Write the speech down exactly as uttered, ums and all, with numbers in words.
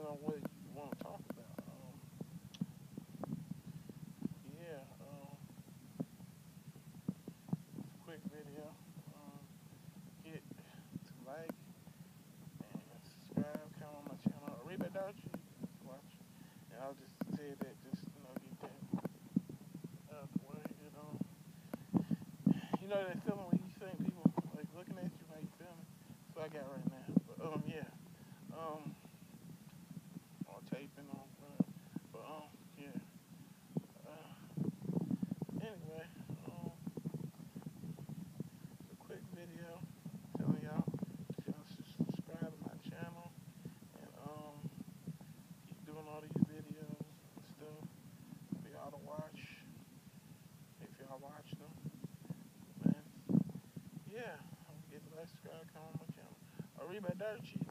on what you want to talk about. Um, yeah, um, it's a quick video. Um, Hit to like and subscribe, come on my channel. Arriba Darchi, watch. And I'll just say that, just, you know, get that out the way. You know, you know that feeling when you think people like looking at you, how you feeling? That's what I got right now. But um, yeah, um, on taping on whatever. But um, yeah. Uh, anyway, um, it's a quick video telling y'all that y'all should subscribe to my channel and um keep doing all these videos and stuff for y'all to watch if y'all watch them. Man, yeah, get the like, subscribe, comment on my channel. Arriba Darchi.